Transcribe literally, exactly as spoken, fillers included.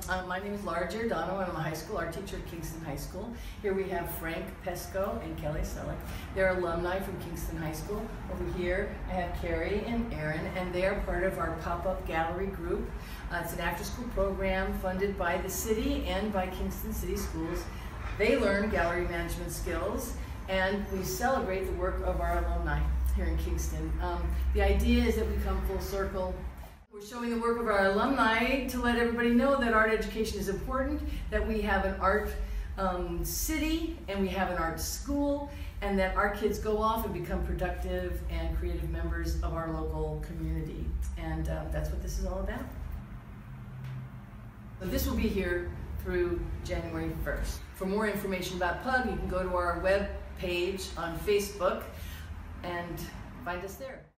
Um, my name is Laura Giordano, and I'm a high school art teacher at Kingston High School. Here we have Frank Pesco and Kelly Selleck. They're alumni from Kingston High School. Over here I have Carrie and Aaron, and they are part of our pop-up gallery group. Uh, it's an after-school program funded by the city and by Kingston City Schools. They learn gallery management skills, and we celebrate the work of our alumni here in Kingston. Um, the idea is that we come full circle. We're showing the work of our alumni to let everybody know that art education is important, that we have an art um, city and we have an art school, and that our kids go off and become productive and creative members of our local community. And uh, that's what this is all about. So this will be here through January first. For more information about P U G, you can go to our web page on Facebook and find us there.